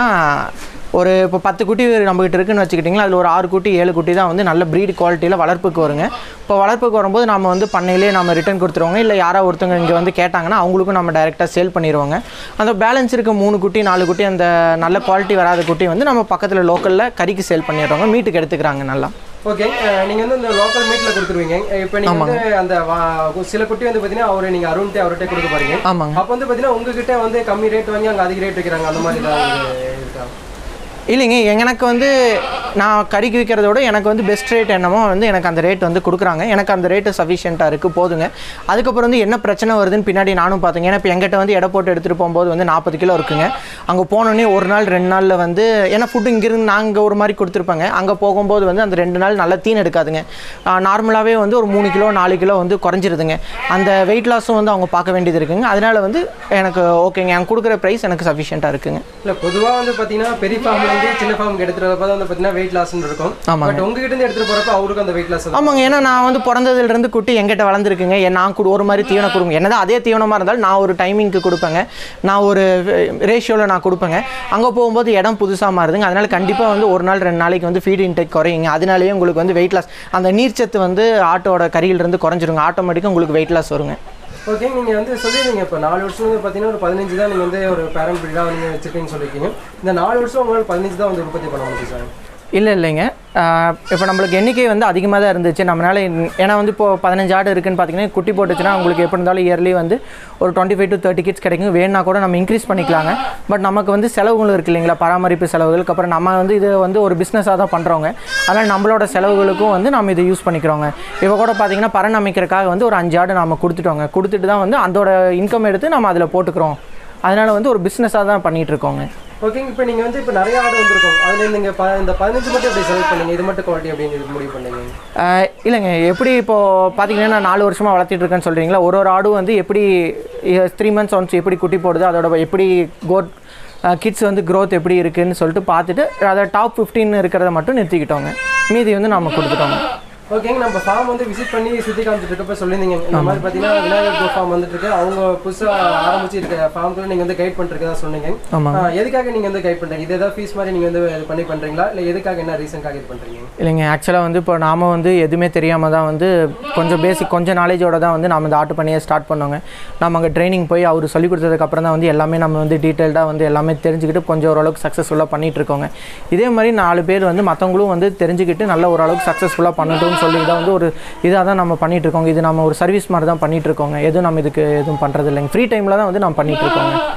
ஒரு இப்போ பத்து குட்டி நம்மகிட்ட இருக்குன்னு வச்சுக்கிட்டிங்களா, அதில் ஒரு ஆறு குட்டி ஏழு குட்டி தான் வந்து நல்ல ப்ரீட் குவாலிட்டியில் வளர்ப்புக்கு வருங்க. இப்போ வளர்ப்புக்கு வரும்போது நம்ம வந்து பண்ணையிலே நம்ம ரிட்டர்ன் கொடுத்துருவோங்க. இல்லை யாராவது ஒருத்தவங்க இங்கே வந்து கேட்டாங்கன்னா அவங்களுக்கும் நம்ம டைரெக்டாக சேல் பண்ணிடுவோங்க. அந்த பேலன்ஸ் இருக்க மூணு குட்டி நாலு குட்டி அந்த நல்ல குவாலிட்டி வராத குட்டி வந்து நம்ம பக்கத்தில் லோக்கலில் கறிக்கு சேல் பண்ணிடுறோங்க. மீட்டுக்கு எடுத்துக்கிறாங்க நல்லா.
ஓகே, நீங்கள் வந்து இந்த லோக்கல் மீட்டில் கொடுத்துருவீங்க. இப்போ நீங்கள் வந்து அந்த சில குட்டி வந்து பார்த்தீங்கன்னா அவரை நீங்கள் அருண்கிட்ட அவர்கிட்ட கொடுக்க போகிறீங்க.
ஆமாங்க.
அப்போ வந்து பார்த்தீங்கன்னா உங்ககிட்ட வந்து கம்மி ரேட் வாங்கி அங்கே அதிக ரேட் வைக்கிறாங்க, அந்த மாதிரி தான் இருக்கா?
இல்லைங்க, எனக்கு வந்து நான் கறிக்கு விற்கிறதோட எனக்கு வந்து பெஸ்ட் ரேட் என்னமோ வந்து எனக்கு அந்த ரேட் வந்து கொடுக்குறாங்க. எனக்கு அந்த ரேட்டு சஃபிஷியண்ட்டாக இருக்குது, போதுங்க. அதுக்கப்புறம் வந்து என்ன பிரச்சனை வருதுன்னு பின்னாடி நானும் பார்த்துங்க. ஏன்னா இப்போ எங்கிட்ட வந்து எடை போட்டு எடுத்துகிட்டு போகும்போது வந்து நாற்பது கிலோ இருக்குங்க. அங்கே போனோடனே ஒரு நாள் ரெண்டு நாளில் வந்து ஏன்னா ஃபுட்டு இங்கேருந்து நாங்கள் ஒரு மாதிரி கொடுத்துருப்பாங்க. அங்கே போகும்போது வந்து அந்த ரெண்டு நாள் நல்லா தீன் எடுக்காதுங்க. நார்மலாகவே வந்து ஒரு மூணு கிலோ நாலு கிலோ வந்து குறைஞ்சிருதுங்க. அந்த வெயிட் லாஸும் வந்து அவங்க பார்க்க வேண்டியது இருக்குங்க. அதனால் வந்து எனக்கு ஓகேங்க, எனக்கு கொடுக்குற ப்ரைஸ் எனக்கு சஃபிஷியண்ட்டாக இருக்குங்க.
இல்லை பொதுவாக வந்து பார்த்தீங்கன்னா பெரிய ஃபார்ம் சின்ன ஃபார்முக்கு எடுத்துட்டு வரப்ப வந்து பார்த்தீங்கன்னா வெயிட் லாஸ்ன்னு இருக்கும். பட் உங்ககிட்ட இருந்து எடுத்துட்டு போறப்ப அவருக்கு அந்த வெயிட் லாஸ்.
ஆமாங்க, ஏன்னா நான் வந்து பிறந்ததுல இருந்து குட்டி எங்கிட்ட வளர்ந்துருக்குங்க. நான் கூட ஒரு மாதிரி தீவனம் கொடுங்க. என்னதான் அதே தீவனமாக இருந்தாலும் நான் ஒரு டைமிங்க்கு கொடுப்பேங்க, நான் ஒரு ரேஷியோவில் நான் கொடுப்பேங்க. அங்கே போகும்போது இடம் புதுசாக மாறுதுங்க. அதனால கண்டிப்பாக வந்து ஒரு நாள் ரெண்டு நாளைக்கு வந்து ஃபீட் இன்டேக் குறையுங்க. அதனாலேயே உங்களுக்கு வந்து வெயிட் லாஸ், அந்த நீர்ச்சத்து வந்து ஆட்டோட கறியிலிருந்து குறைஞ்சிருங்க. ஆட்டோமேட்டிக்காக உங்களுக்கு வெயிட் லாஸ் வருங்க.
ஓகே, நீங்கள் வந்து சொல்லிடுங்க இப்போ நாலு வருஷம் வந்து பார்த்தீங்கன்னா ஒரு பதினஞ்சு தான் நீங்கள் வந்து ஒரு பேரண்ட் ப்ரீடாக நீங்கள் வச்சுருக்கீங்கன்னு சொல்லியிருக்கீங்க. இந்த நாலு வருஷம் உங்களால் பதினஞ்சு தான் வந்து உற்பத்தி பண்ண முடியும் சார்?
இல்லை இல்லைங்க, இப்போ நம்மளுக்கு எண்ணிக்கை வந்து அதிகமாக தான் இருந்துச்சு நம்மளால். ஏன்னா வந்து இப்போது பதினஞ்சு ஆடு இருக்குன்னு பார்த்தீங்கன்னா குட்டி போட்டுச்சுன்னா உங்களுக்கு எப்படி இருந்தாலும் இயர்லி வந்து ஒரு twenty five to thirty kids கிடைக்கும். வேணுன்னா கூட நம்ம இன்க்ரீஸ் பண்ணிக்கலாங்க. பட் நமக்கு வந்து செலவுகளும் இருக்குது இல்லைங்களா, பராமரிப்பு செலவுகளுக்கு. அப்புறம் நம்ம வந்து இது வந்து ஒரு பிஸ்னஸாக தான் பண்ணுறோங்க. அதனால் நம்மளோட செலவுகளுக்கும் வந்து நம்ம இதை யூஸ் பண்ணிக்கிறோங்க. இப்போ கூட பார்த்தீங்கன்னா பறன் அமைக்கிறதுக்காக வந்து ஒரு அஞ்சு ஆடு நம்ம கொடுத்துட்டோங்க. கொடுத்துட்டு தான் வந்து அதோட இன்கம் எடுத்து நம்ம அதில் போட்டுக்கிறோம். அதனால் வந்து ஒரு பிஸ்னஸாக தான் பண்ணிகிட்ருக்கோங்க.
ஓகேங்க, இப்போ நீங்கள் வந்து இப்போ நிறைய ஆடு வந்துருக்கோம். அதில் நீங்கள் ப இந்த பதினஞ்சு மட்டும் எப்படி செலக்ட் பண்ணீங்க, இது மட்டும் குவாலிட்டி அப்படின்னு முடிவு பண்ணீங்க?
இல்லைங்க, எப்படி இப்போது பார்த்தீங்கன்னா நான் நாலு வருஷமாக வளர்த்திட்டு இருக்கேன்னு சொல்கிறீங்களா, ஒரு ஒரு ஆடும் வந்து எப்படி த்ரீ மந்த்ஸ் ஒன்ஸ் எப்படி குட்டி போடுது, அதோட எப்படி கோட் கிட்ஸ் வந்து க்ரோத் எப்படி இருக்குதுன்னு சொல்லிட்டு பார்த்துட்டு அதை டாப் ஃபிஃப்டின் இருக்கிறத மட்டும் நிறுத்திக்கிட்டோங்க. மீதி வந்து நம்ம கொடுத்துட்டோங்க.
ஓகேங்க, நம்ம ஃபார்ம் வந்து விசிட் பண்ணி சுற்றி காமிச்சிட்டு இருக்கப்ப சொல்லியிருந்தீங்க இந்த மாதிரி பார்த்தீங்கன்னா விநாயகர் கோ ஃபார்ம் வந்துட்டு இருக்கு. அவங்க புதுசாக ஆரம்பிச்சு இருக்க ஃபார்முக்கு நீங்கள் வந்து கைட் பண்ணிருக்கதா சொன்னீங்க. எதுக்காக நீங்கள் வந்து கைட் பண்ணுறீங்க? இது ஏதாவது ஃபீஸ் மாதிரி நீங்கள் வந்து இது பண்ணி பண்ணுறீங்களா, இல்லை எதுக்காக என்ன ரீசனுக்காக இது பண்ணுறீங்க?
இல்லைங்க, ஆக்சுவலாக வந்து இப்போ நாம் வந்து எதுவுமே தெரியாமல் தான் வந்து கொஞ்சம் பேசிக் கொஞ்சம் நாலேஜோட தான் வந்து நம்ம இந்த ஆட்டு பண்ணியை ஸ்டார்ட் பண்ணோங்க. நம்ம அங்கே ட்ரைனிங் போய் அவர் சொல்லிக் கொடுத்ததுக்கப்புறம் தான் வந்து எல்லாமே நம்ம வந்து டீட்டெயில்டாக வந்து எல்லாமே தெரிஞ்சுக்கிட்டு கொஞ்சம் ஓரளவுக்கு சக்ஸஸ்ஃபுல்லாக பண்ணிகிட்டு இருக்கோங்க. இதே மாதிரி நாலு பேர் வந்து மற்றவங்களும் வந்து தெரிஞ்சுக்கிட்டு நல்ல ஓரளவுக்கு சக்ஸஸ்ஃபுல்லாக பண்ணட்டும் சொல்லி தான் வந்து ஒரு இதாக தான் நம்ம பண்ணிகிட்டு இருக்கோங்க. இது நம்ம ஒரு சர்வீஸ் மாதிரி தான் பண்ணிகிட்டு இருக்கோங்க. எதுவும் நம்ம இதுக்கு எதுவும் பண்ணுறது இல்லைங்க. ஃப்ரீ டைமில் தான் வந்து நம்ம பண்ணிகிட்டு இருக்கோங்க.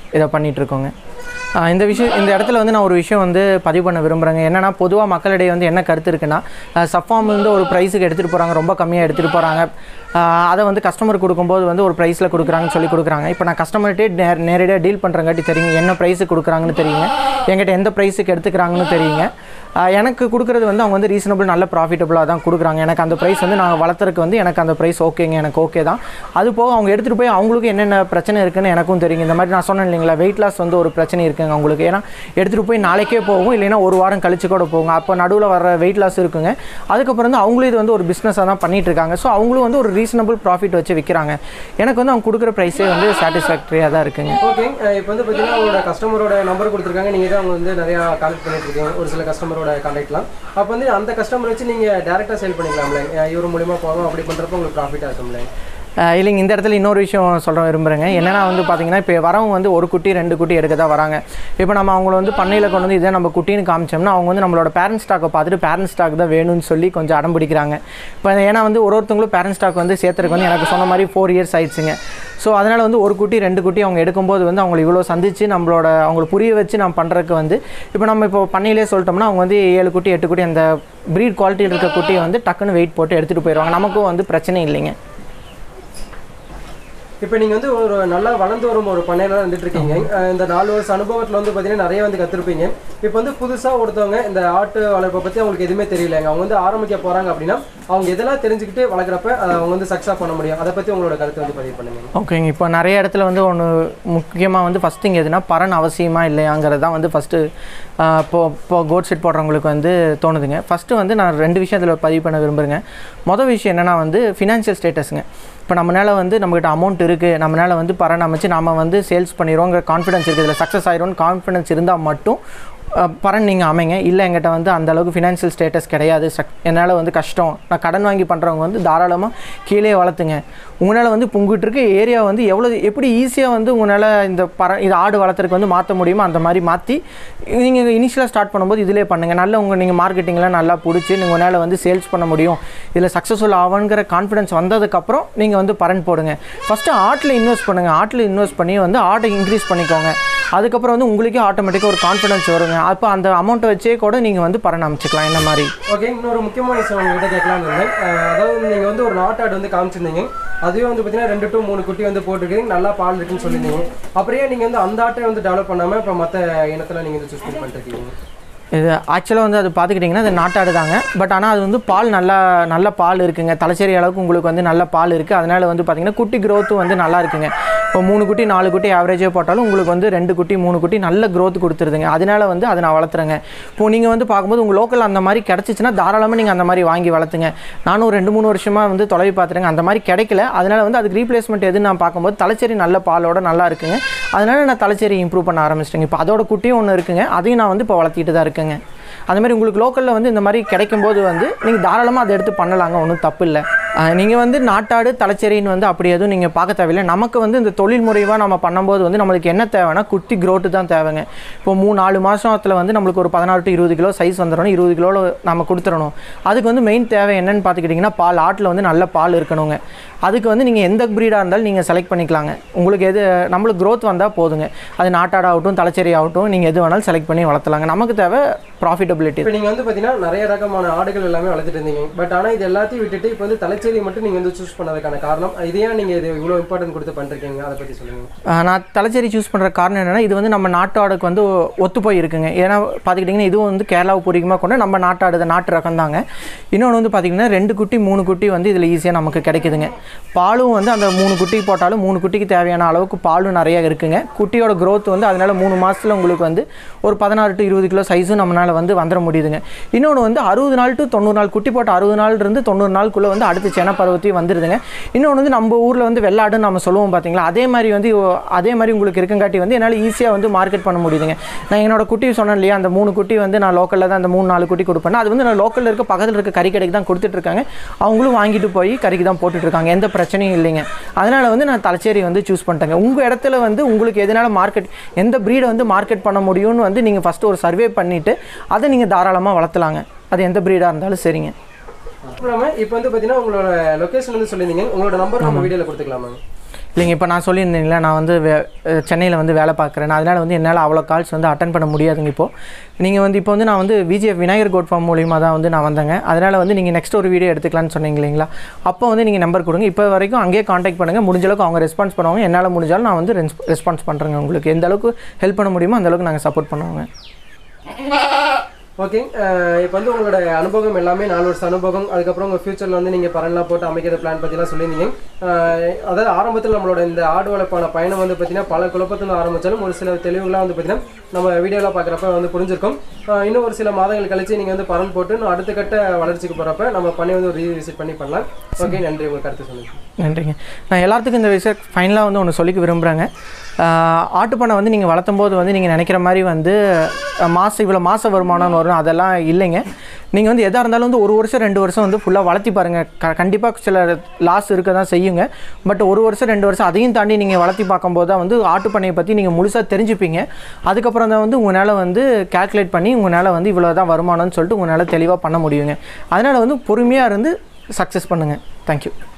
இதை பண்ணிகிட்ருக்கோங்க. இந்த விஷயம் இந்த இடத்துல வந்து நான் ஒரு விஷயம் வந்து பதிவு பண்ண விரும்புகிறேங்க. என்னென்னா பொதுவாக மக்களிடையே வந்து என்ன கருத்து இருக்குன்னா, சப்ஃபார்ம் வந்து ஒரு ப்ரைஸுக்கு எடுத்துகிட்டு போகிறாங்க, ரொம்ப கம்மியாக எடுத்துகிட்டு போகிறாங்க, அதை வந்து கஸ்டமர் கொடுக்கும்போது வந்து ஒரு ப்ரைஸில் கொடுக்குறாங்கன்னு சொல்லி கொடுக்குறாங்க. இப்போ நான் கஸ்டமர்கிட்டே நே நேரடியாக டீல் பண்ணுறங்காட்டி தெரியுங்க என்ன ப்ரைஸுக்கு கொடுக்குறாங்கன்னு தெரியுங்க, என்கிட்ட எந்த ப்ரைஸுக்கு எடுத்துக்கிறாங்கன்னு தெரியுங்க. எனக்கு கொடுக்குறது வந்து அவங்க வந்து ரீசனபிள் நல்ல ப்ராஃபிட்டபுளாக தான் கொடுக்குறாங்க. எனக்கு அந்த ப்ரைஸ் வந்து நாங்கள் வளர்த்துறதுக்கு வந்து எனக்கு அந்த ப்ரைஸ் ஓகேங்க, எனக்கு ஓகே தான். அது போக அவங்க எடுத்துகிட்டு போய் அவங்களுக்கு என்னென்ன பிரச்சனை இருக்குன்னு எனக்கும் தெரியுங்க. இந்த மாதிரி நான் சொன்னேன் இல்லைங்களா, வெயிட் லாஸ் வந்து ஒரு பிரச்சனை இருக்குங்க அவங்களுக்கு. ஏன்னா எடுத்துகிட்டு போய் நாளைக்கே போகும், இல்லைன்னா ஒரு வாரம் கழிச்சு கூட போகும். அப்போ நடுவில் வர வெயிட் லாஸ் இருக்குங்க. அதுக்கப்புறம் வந்து அவங்களும் இது வந்து ஒரு பிஸ்னஸாக தான் பண்ணிகிட்டு இருக்காங்க. ஸோ அவங்களும் வந்து ஒரு ரீசனபிள் ப்ராஃபிட் வச்சு விற்கிறாங்க. எனக்கு வந்து அவங்க கொடுக்குற ப்ரைஸே வந்து சாட்டிஸ்ஃபேக்டரியாக தான் இருக்குங்க.
ஓகே, இப்போ வந்து பார்த்தீங்கன்னா அவங்களோட கஸ்டமரோட நம்பர் கொடுத்துருக்காங்க, நீங்கள் தான் அவங்க வந்து நிறையா கான்டெக்ட் பண்ணிட்டு இருக்கீங்க ஒரு சில கஸ்டமரோட கான்டாக்ட்லாம். அப்போ வந்து அந்த கஸ்டமர் வச்சு நீங்கள் டேரெக்டாக சேல் பண்ணிக்கலாம்ல, இவர் மூலிமா போவோம் அப்படி பண்ணுறப்போ உங்களுக்கு ப்ராஃபிட்டாக இருக்கும்ல.
இல்லைங்க, இந்த இடத்துல இன்னொரு விஷயம் சொல்ல விரும்புகிறேங்க. என்னென்னா வந்து பார்த்திங்கன்னா, இப்போ வரவங்க வந்து ஒரு குட்டி ரெண்டு குட்டி எடுக்க தான் வராங்க. இப்போ நம்ம அவங்கள வந்து பண்ணையில் கொண்டு வந்து இதே நம்ம குட்டின்னு காமிச்சோம்னா அவங்க வந்து நம்மளோட பேரண்ட் ஸ்டாக்கை பார்த்துட்டு பேரண்ட் ஸ்டாக் தான் வேணும்னு சொல்லி கொஞ்சம் அடம் பிடிக்கிறாங்க. இப்போ ஏன்னா வந்து ஒரு ஒருத்தவங்களும் பேரண்ட் ஸ்டாக் வந்து சேர்த்துறதுக்கு வந்து எனக்கு சொன்ன மாதிரி ஃபோர் இயர்ஸ் ஆயிடுச்சுங்க. ஸோ அதனால் வந்து ஒரு குட்டி ரெண்டு குட்டி அவங்க எடுக்கும்போது வந்து அவங்களை இவ்வளோ சந்தித்து நம்மளோட அவங்களை புரிய வச்சு நம்ம பண்ணுறதுக்கு வந்து இப்போ நம்ம இப்போ பண்ணையிலே சொல்லிட்டோம்னா அவங்க வந்து ஏழு குட்டி எட்டு குட்டி அந்த ப்ரீட் குவாலிட்டியில் இருக்க குட்டியை வந்து டக்குன்னு வெயிட் போட்டு எடுத்துகிட்டு போயிடுவாங்க. நமக்கும் வந்து பிரச்சனை இல்லைங்க.
இப்போ நீங்கள் வந்து ஒரு நல்லா வளர்ந்து வரும் ஒரு பண்ணையில தான் வந்துட்டு இருக்கீங்க. இந்த நாலு வருஷம் அனுபவத்தில் வந்து பார்த்தீங்கன்னா நிறைய வந்து கற்றுருப்பீங்க. இப்போ வந்து புதுசாக ஒருத்தவங்க இந்த ஆட்டு வளர்ப்பை பற்றி அவங்களுக்கு எதுவுமே தெரியலைங்க, அவங்க வந்து ஆரம்பிக்க போகிறாங்க அப்படின்னா அவங்க எதெல்லாம் தெரிஞ்சுக்கிட்டு வளர்க்குறப்ப அவங்க வந்து சக்ஸஸ் பண்ண முடியும், அதை பற்றி உங்களோட கருத்தை வந்து பதிவு பண்ணுங்க.
ஓகேங்க, இப்போ நிறைய இடத்துல வந்து ஒன்று முக்கியமாக வந்து ஃபஸ்ட் திங் எதுனா பரன் அவசியமா இல்லையாங்கிறது தான் வந்து ஃபஸ்ட்டு இப்போ இப்போ கோட் செட் போடுறவங்களுக்கு வந்து தோணுதுங்க. ஃபஸ்ட்டு வந்து நான் ரெண்டு விஷயம் அதில் பதிவு பண்ண விரும்புகிறேங்க. மொதல் விஷயம் என்னென்னா வந்து ஃபினான்ஷியல் ஸ்டேட்டஸுங்க. இப்போ நம்மளால் வந்து நம்மகிட்ட அமௌண்ட் இருக்குது, நம்மளால் வந்து பரன் அமைச்சு நம்ம வந்து சேல்ஸ் பண்ணிடுவோங்கிற கான்ஃபிடன்ஸ் இருக்குது, இதில் சக்ஸஸ் ஆகிடும்னு கான்ஃபிடன்ஸ் இருந்தால் மட்டும் பரன் நீங்கள் அமைங்க. இல்லை எங்கிட்ட வந்து அந்தளவுக்கு ஃபினான்ஷியல் ஸ்டேட்டஸ் கிடையாது, என்னால் வந்து கஷ்டம், நான் கடன் வாங்கி பண்ணுறவங்க வந்து தாராளமாக கீழே வளர்த்துங்க. உங்களால் வந்து உங்கள்கிட்ட இருக்க ஏரியா வந்து எவ்வளோ எப்படி ஈஸியாக வந்து உங்களால் இந்த பர இது ஆடு வளர்த்துறதுக்கு வந்து மாற்ற முடியுமோ அந்த மாதிரி மாற்றி நீங்கள் இனிஷியலாக ஸ்டார்ட் பண்ணும்போது இதிலே பண்ணுங்கள். நல்ல உங்கள் நீங்கள் மார்க்கெட்டிங்லாம் நல்லா பிடிச்சி நீங்கள் உங்களால் வந்து சேல்ஸ் பண்ண முடியும், இதில் சக்ஸஸ்ஃபுல் ஆகுங்கிற கான்ஃபிடன்ஸ் வந்ததுக்கப்புறம் நீங்கள் வந்து பரன் போடுங்க. ஃபஸ்ட்டு ஆட்டில் இன்வெஸ்ட் பண்ணுங்கள். ஆட்டில் இன்வெஸ்ட் பண்ணி வந்து ஆட்டை இன்க்ரீஸ் பண்ணிக்கோங்க. அதுக்கப்புறம் வந்து உங்களுக்கே ஆட்டோமேட்டிக்காக ஒரு கான்ஃபிடன்ஸ் வருங்க. அப்போ அந்த அமௌண்ட்டை வச்சே கூட நீங்கள் வந்து பரன் அமைச்சிக்கலாம் இந்த மாதிரி.
ஓகே, இன்னொரு முக்கியமான விஷயம் உங்கள்கிட்ட கேட்கலாம் இருந்தேன். அதாவது நீங்கள் வந்து ஒரு நாட்டாடு வந்து காமிச்சிருந்தீங்க, அதுவே வந்து பார்த்தீங்கன்னா ரெண்டு டு மூணு குட்டி வந்து போட்டுருக்கீங்க, நல்லா பால் இருக்குன்னு சொல்லியிருந்தீங்க. அப்படியே நீங்கள் வந்து அந்த ஆட்டை வந்து டெவலப் பண்ணாமல் இப்போ மற்ற இனத்தில் நீங்கள் வந்து சூஸ் பண்ணிருக்கீங்க.
இது ஆக்சுவலாக வந்து அது பார்த்துக்கிட்டிங்கன்னா அது நாட்டாடு தாங்க. பட் ஆனால் அது வந்து பால் நல்லா நல்ல பால் இருக்குங்க, தலைச்சேரி அளவுக்கு உங்களுக்கு வந்து நல்ல பால் இருக்குது. அதனால் வந்து பார்த்திங்கன்னா குட்டி க்ரோத்தும் வந்து நல்லா இருக்குங்க. இப்போ மூணு குட்டி நாலு குட்டி ஆவரேஜாக போட்டாலும் உங்களுக்கு வந்து ரெண்டு குட்டி மூணு குட்டி நல்ல க்ரோத் கொடுத்துருதுங்க. அதனால் வந்து அதை நான் வளர்த்துறேங்க. இப்போது நீங்கள் வந்து பார்க்கும்போது உங்கள் லோக்கல் அந்த மாதிரி கிடச்சிச்சின்னா தாராளமாக நீங்கள் அந்த மாதிரி வாங்கி வளர்த்துங்க. நானும் ரெண்டு மூணு வருஷமாக வந்து தொலைவி பார்த்துருங்க, அந்த மாதிரி கிடைக்கல. அதனால் வந்து அதுக்கு ரீப்ளேஸ்மெண்ட் எதுன்னு நான் பார்க்கும்போது தலைச்சேரி நல்ல பாலோட நல்லா இருக்குங்க. அதனால் நான் தலைச்சேரி இம்ப்ரூவ் பண்ண ஆரம்பிச்சிட்டேங்க. இப்போ அதோட குட்டியும் ஒன்று இருக்குங்க, அதையும் நான் வந்து இப்போ வளர்த்திட்டு தான் இருக்குங்க. அந்த மாதிரி உங்களுக்கு லோக்கலில் வந்து இந்த மாதிரி கிடைக்கும்போது வந்து நீங்கள் தாராளமாக அதை எடுத்து பண்ணலாங்க, ஒன்றும் தப்பு இல்லை. நீங்கள் வந்து நாட்டாடு தலைச்சேரின்னு வந்து அப்படி எதுவும் நீங்கள் பார்க்க தேவையில்லை. நமக்கு வந்து இந்த தொழில் முறைவாக நம்ம பண்ணும்போது வந்து நம்மளுக்கு என்ன தேவைன்னா குட்டி க்ரோட்டு தான் தேவைங்க. இப்போ மூணு நாலு மாதத்தில் வந்து நம்மளுக்கு ஒரு பதினாறு டு இருபது கிலோ சைஸ் வந்துடணும், இருபது கிலோவில் நம்ம கொடுத்துடணும். அதுக்கு வந்து மெயின் தேவை என்னென்னு பார்த்துக்கிட்டிங்கன்னா பால். ஆட்டில் வந்து நல்ல பால் இருக்கணுங்க. அதுக்கு வந்து நீங்கள் எந்த ப்ரீடாக இருந்தாலும் நீங்கள் செலக்ட் பண்ணிக்கலாங்க. உங்களுக்கு எது நம்மளுக்கு க்ரோத் வந்தால் போதுங்க. அது நாட்டாடாகட்டும் தலைச்சேரி ஆகட்டும் நீங்கள் எது வேணாலும் செலக்ட் பண்ணி வளர்த்தலாங்க. நமக்கு தேவை ப்ராஃபிட்டபிலிட்டி.
இப்போ நீங்கள் வந்து பார்த்தீங்கன்னா நிறைய ரகமான ஆடுகள் எல்லாமே வளர்த்துட்டு இருந்தீங்க. பட் ஆனால் இது எல்லாத்தையும் விட்டுட்டு இப்போ வந்து தலைச்சேரி மட்டும் நீங்கள் வந்து சூஸ் பண்ணதுக்கான காரணம் இதையா நீங்கள் இது இவ்வளோ இம்பார்ட்டன்ட் கொடுத்து பண்ணிருக்கீங்க, அதை பற்றி சொல்லுங்கள்.
நான் தலைச்சேரி சூஸ் பண்ணுற காரணம் என்னென்னா இது வந்து நம்ம நாட்டு ஆடுக்கு வந்து ஒத்து போய் இருக்குங்க. ஏன்னா பார்த்துக்கிட்டிங்கன்னா இதுவும் வந்து கேரளாவை பூர்வீகமாக கொண்டு நம்ம நாட்டாடு நாட்டு ரகம் தாங்க. இன்னொன்று வந்து பார்த்திங்கன்னா ரெண்டு குட்டி மூணு குட்டி வந்து இதில் ஈஸியாக நமக்கு கிடைக்குதுங்க. பாலும் வந்து அந்த மூணு குட்டி போட்டாலும் மூணு குட்டிக்கு தேவையான அளவுக்கு பாலும் நிறைய இருக்குங்க. குட்டியோட க்ரோத் வந்து அதனால் மூணு மாதத்தில் உங்களுக்கு வந்து ஒரு பதினாறு டு இருபது கிலோ சைஸும் நம்மளால் வந்து வந்துட முடியுதுங்க. இன்னொன்று வந்து அறுபது நாள் டு தொண்ணூறு நாள் குட்டி போட்ட அறுபது நாள் இருந்து தொண்ணூறு நாளுக்குள்ளே வந்து அடுத்து சென பருவத்தையும் வந்துடுதுங்க. இன்னொன்று வந்து நம்ம ஊரில் வந்து வெள்ளாடுன்னு நம்ம சொல்லுவோம் பார்த்தீங்களா, அதே மாதிரி வந்து அதே மாதிரி உங்களுக்கு இருக்குங்காட்டி வந்து என்னால் ஈஸியாக வந்து மார்க்கெட் பண்ண முடியுதுங்க. நான் என்னோட குட்டி சொன்னேன் இல்லையா, அந்த மூணு குட்டி வந்து நான் லோக்கலில் தான் அந்த மூணு நாலு குட்டி கொடுப்பேன். அது வந்து நான் லோக்கலில் இருக்க பக்கத்தில் இருக்க கறி கடைக்கு தான் கொடுத்துட்ருக்காங்க. அவங்களும் வாங்கிட்டு போய் கறிக்கு தான் போட்டுட்ருக்காங்க, எந்த பிரச்சனையும் இல்லைங்க. அதனால் வந்து நான் தலைச்சேரி வந்து சூஸ் பண்ணிட்டேங்க. உங்கள் இடத்துல வந்து உங்களுக்கு எதனால் மார்க்கெட் எந்த ப்ரீடை வந்து மார்க்கெட் பண்ண முடியும்னு வந்து நீங்கள் ஃபஸ்ட்டு ஒரு சர்வே பண்ணிவிட்டு அதை நீங்கள் தாராளமாக வளர்த்தலாங்க. அது எந்த ப்ரீடாக இருந்தாலும் சரிங்க.
இப்போ வந்து பார்த்தீங்கன்னா உங்களோட லொக்கேஷன் வந்து சொல்லியிருந்தீங்க, உங்களோட நம்பர் நம்ம வீடியோவில் கொடுத்துக்கலாமா?
இல்லைங்க இப்போ நான் சொல்லியிருந்தீங்களா நான் வந்து வே சென்னையில் வந்து வேலை பார்க்குறேன் அதனால் வந்து என்னால் அவ்வளோ கால்ஸ் வந்து அட்டன் பண்ண முடியாதுங்க இப்போது நீங்கள் வந்து இப்போ வந்து நான் வந்து விஜிஎஃப் விநாயகர் கோட் ஃபார்ம் மூலியமாக தான் வந்து நான் வந்தேங்க அதனால் வந்து நீங்கள் நெக்ஸ்ட் ஒரு வீடியோ எடுத்துக்கலான்னு சொன்னீங்க இல்லைங்களா அப்போ வந்து நீங்கள் நம்பர் கொடுங்க இப்போ வரைக்கும் அங்கேயே காண்டாக்ட் பண்ணுங்கள் முடிஞ்சளவுக்கு அவங்க ரெஸ்பான்ஸ் பண்ணுவாங்க என்னால் முடிஞ்சாலும் நான் வந்து ரெஸ்பான்ஸ் பண்ணுறேங்க உங்களுக்கு எந்த அளவுக்கு ஹெல்ப் பண்ண முடியுமோ அந்தளவுக்கு நாங்கள் சப்போர்ட் பண்ணுவோங்க
ஓகே இப்போ வந்து உங்களோட அனுபவம் எல்லாமே நாலு வருஷம் அனுபவம் அதுக்கப்புறம் உங்கள் ஃபியூச்சரில் வந்து நீங்கள் பரன்லாம் போட்டு அமைக்கிற பிளான் பற்றிலாம் சொல்லியிருந்தீங்க அதாவது ஆரம்பத்தில் நம்மளோட இந்த ஆடு வளர்ப்பான பயணம் வந்து பார்த்தீங்கன்னா பல குழப்பத்தில் ஆரம்பித்தாலும் ஒரு சில தெளிவுகளாக வந்து பார்த்தீங்கன்னா நம்ம வீடியோலாம் பார்க்குறப்ப வந்து புரிஞ்சிருக்கும் இன்னும் ஒரு சில மாதங்கள் கழிச்சு நீங்கள் வந்து பரன் போட்டு இன்னும் அடுத்த கட்ட வளர்ச்சிக்கு போகிறப்ப நம்ம பண்ணி வந்து ஒரு ரீவிசிட் பண்ணி பண்ணலாம் ஓகே நன்றி உங்களுக்கு கருத்து சொல்லுங்கள்
நன்றிங்க நான் எல்லாத்துக்கும் இந்த விஷயம் ஃபைனலாக வந்து ஒன்று சொல்லிக்க விரும்புகிறேங்க ஆட்டுப்பண்ணை வந்து நீங்கள் வளர்த்தும் போது வந்து நீங்கள் நினைக்கிற மாதிரி வந்து மாதம் இவ்வளோ மாத வருமானம்னு வரும் அதெல்லாம் இல்லைங்க நீங்கள் வந்து எதாக இருந்தாலும் வந்து ஒரு வருஷம் ரெண்டு வருஷம் வந்து ஃபுல்லாக வளர்த்தி பாருங்கள் க கண்டிப்பாக சில லாஸ் இருக்க தான் செய்யுங்க பட் ஒரு வருஷம் ரெண்டு வருஷம் அதையும் தாண்டி நீங்கள் வளர்த்தி பார்க்கும்போது தான் வந்து ஆட்டுப்பண்ணையை பற்றி நீங்கள் முழுசாக தெரிஞ்சுப்பீங்க அதுக்கப்புறம் தான் வந்து உங்களால் வந்து கேல்குலேட் பண்ணி உங்களால் வந்து இவ்வளோ தான் வருமானம்னு சொல்லிட்டு உங்களால் தெளிவாக பண்ண முடியுங்க அதனால் வந்து பொறுமையாக இருந்து சக்ஸஸ் பண்ணுங்கள் தேங்க்யூ